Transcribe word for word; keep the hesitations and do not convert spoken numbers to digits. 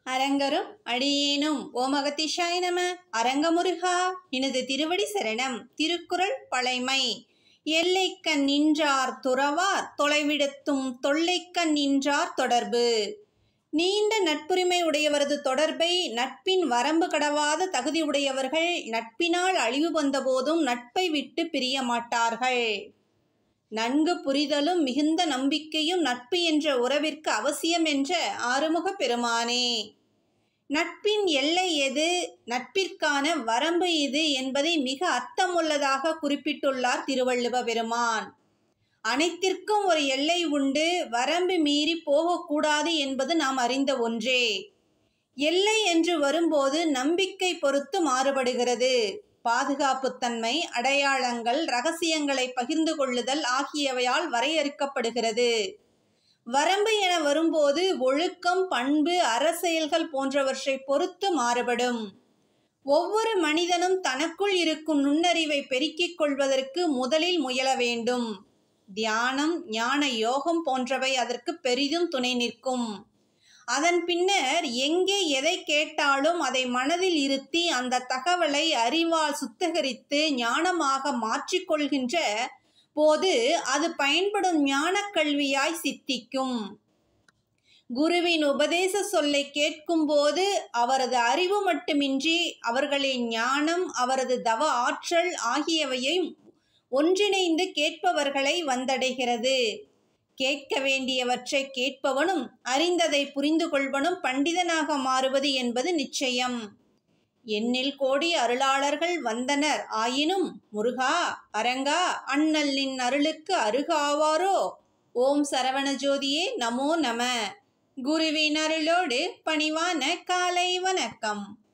அரங்கரும் அடியேனும் ஓம் அகத்தீசாய நம. அரங்கமுருகா எனது திருவடி சரணம். திருக்குறள் பழைமை. எல்லைக்கண் நின்றார் துறவார் தொலைவிடத்தும் தொல்லைக்கண் நின்றார் தொடர்பு. நீண்ட நட்புரிமை உடையவரது தொடர்பை நட்பின் வரம்பு கடவாத தகுதி உடையவர்கள் நட்பினால் அழிவு வந்தபோதும் நட்பை விட்டு பிரிய மாட்டார்கள். நன்கு புரிதலும் மிகுந்த நம்பிக்கையும் நட்பு என்ற உறவிற்கு அவசியம் என்ற ஆறுமுக பெருமானே. நட்பின் எல்லை எது, நட்பிற்கான வரம்பு இது என்பதை மிக அர்த்தமுள்ளதாக குறிப்பிட்டுள்ளார் திருவள்ளுவ பெருமான். அனைத்திற்கும் ஒரு எல்லை உண்டு, வரம்பு மீறி போகக்கூடாது என்பது நாம் அறிந்த ஒன்றே. எல்லை என்று வரும்போது நம்பிக்கை பொறுத்து மாறுபடுகிறது. பாதுகாப்புத்தன்மை, அடையாளங்கள், இரகசியங்களை பகிர்ந்து கொள்ளுதல் ஆகியவையால் வரையறுக்கப்படுகிறது. வரம்பு என வரும்போது ஒழுக்கம், பண்பு, அறச்செயல்கள் போன்றவற்றை பொறுத்து மாறுபடும். ஒவ்வொரு மனிதனும் தனக்குள் இருக்கும் நுண்ணறிவை பெருக்கிக் கொள்வதற்கு முதலில் முயல வேண்டும். தியானம், ஞான யோகம் போன்றவை அதற்கு பெரிதும் துணை நிற்கும். அதன் பின்னர் எங்கே எதை கேட்டாலும் அதை மனதில் இருத்தி அந்த தகவலை அறிவால் சுத்தகரித்து ஞானமாக மாற்றிக்கொள்கின்ற போது அது பயன்படும் ஞான கல்வியாய் சித்திக்கும். குருவின் உபதேச சொல்லை கேட்கும் போது அவரது அறிவு மட்டுமின்றி அவர்களின் ஞானம், அவரது தவ ஆற்றல் ஆகியவையும் ஒன்றிணைந்து கேட்பவர்களை வந்தடைகிறது. கேட்க வேண்டியவற்றை கேட்பவனும் அறிந்ததை புரிந்து கொள்வனும் பண்டிதனாக மாறுவது என்பது நிச்சயம். எண்ணில் கோடி அருளாளர்கள் வந்தனர் ஆயினும் முருகா அரங்கா அண்ணல் நின் அருளுக்கு அருகாவாரோ. ஓம் சரவண ஜோதியே நமோ நம. குருவின் அருளோடு பணிவான காலை வணக்கம்.